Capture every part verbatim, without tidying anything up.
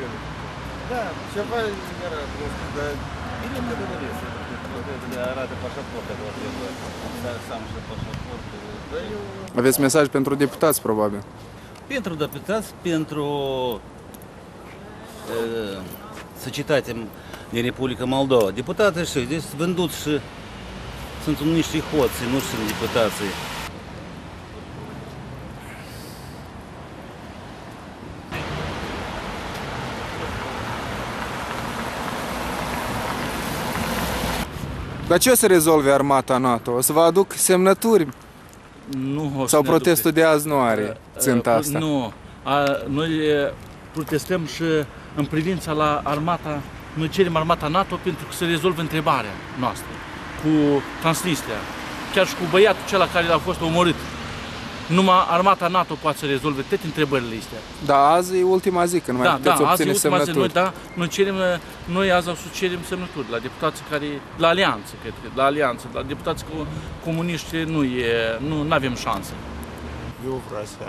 Da, ceva era, nu știu, dar bine că nu iese. Le arată pașaport, acolo trebuie să am și pașaport. Aveți mesaj pentru deputați, probabil? Pentru deputați, pentru societatea din Republica Moldova. Deputații și deci vânduți și sunt niște hoți, nu sunt deputații. Dar ce o să rezolve armata NATO? O să vă aduc semnături? Nu o să Sau ne protestul aduce. de azi nu are ținta asta? Nu. A, noi protestăm și în privința la armata, noi cerem armata NATO pentru că se rezolvă întrebarea noastră cu Transnistria. Chiar și cu băiatul acela care a fost omorât. Numai armata NATO poate să rezolve toate întrebările astea. Da, azi e ultima zi, când mai Da, puteți da, obține azi e ultima zi, semnături. noi, da, noi, cerem, noi azi o să cerem semnături la deputații care, la alianță, cred că, la alianță, la deputații comuniști nu e, nu avem șansă. Eu vreau să,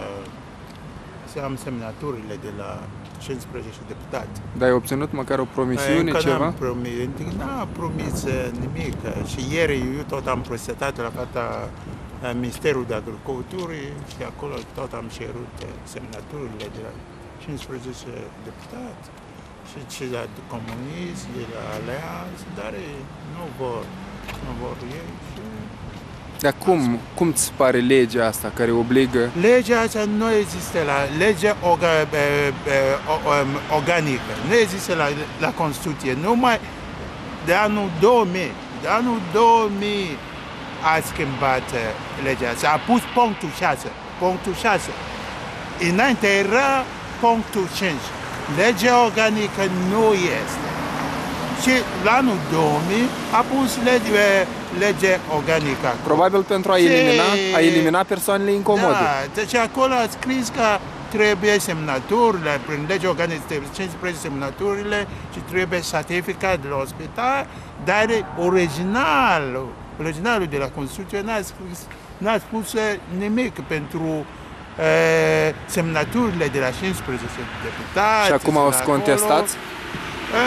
să am semnăturile de la cincisprezece deputați. Dar ai obținut măcar o promisiune, Încă ceva? n-am promis, n-am promis nimic. Și ieri eu tot am prostetat la fata Ministerul de Agricultură și acolo tot am cerut semnăturile de la cincisprezece deputați și ce la comunism, de la alianță, dar nu vor, nu vor ei. Și... Dar cum, cum ți pare legea asta care obligă? Legea asta nu există la legea orga, e, e, organică, nu există la, la Constituție, numai de anul două mii, de anul două mii a schimbat legea asta, a pus punctul șase, punctul șase. Înainte era punctul cinci. Legea organică nu este. Și la anul două mii a pus lege, lege organică. Probabil pentru a elimina, a elimina persoanele incomode. Da, deci acolo a scris că trebuie semnăturile, prin legea organică trebuie cincisprezece semnăturile și trebuie certificat de la ospital, dar originalul Originalul de la Constituție n-a spus, n-a spus nimic pentru e, semnăturile de la cincisprezece deputați. Și acum o să contestați? E,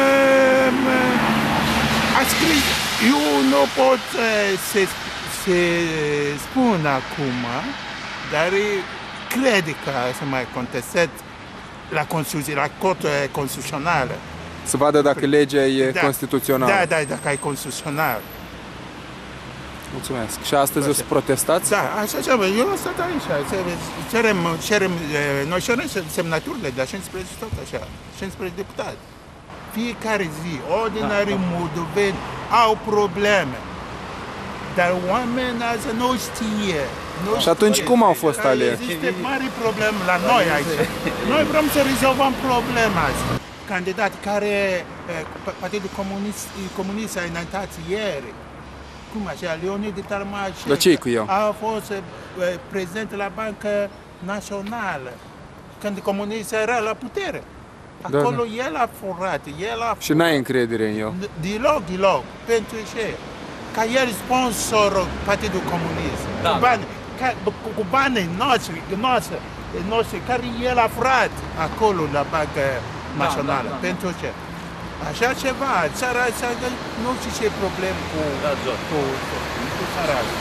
a scris, eu nu pot să, să spun acum, dar cred că să mai contestat la Constituție, la Curtea Constituțională. Să vadă dacă legea e da, constituțională. Da, da, dacă e constituțional. Mulțumesc. Și astăzi o să protestați? Da, așa ceva. Eu am stat aici. Cerem, cerem, noi cerem semnăturile de la cincisprezece tot așa, cincisprezece deputați. Fiecare zi, ordinarii da, moldoveni au probleme. Dar oamenii azi nu știe. Nu și atunci știe. cum au fost aleși? Există mari probleme la noi aici. Noi vrem să rezolvăm problema asta. Candidat care Partidul Comunist, Comunist a înaintat ieri, cum așa, Leonid Tarmaș, dar ce-i cu el? a fost prezident la Banca Națională, când comunistul era la putere. Acolo da, da. el a furat, el a furat. Și n-ai încredere în el? Deloc, deloc. Pentru ce? Ca el sponsor Partidul Comunist. Da, cu banii, ca, cu, cu banii noștri, noștri, noștri, care el a furat acolo la Banca Națională. Da, da, da. Pentru ce? Așa ceva, țara asta, nu știu ce problem cu, da, cu, cu țara asta.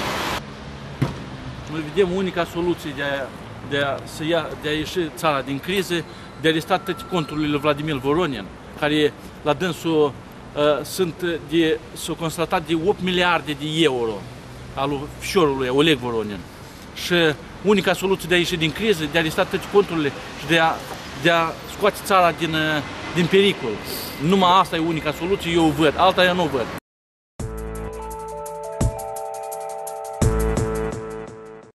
Noi vedem unica soluție de a, de a, să ia, de a ieși țara din criză, de a resta toate conturile lui Vladimir Voronin, care la dânsul uh, sunt de, s-au constatat de opt miliarde de euro al lui fiorului Oleg Voronin. Și unica soluție de a ieși din criză, de a resta toate conturile și de a, de a scoate țara din, din pericol. Numai asta e unica soluție, eu o văd, alta eu nu o văd.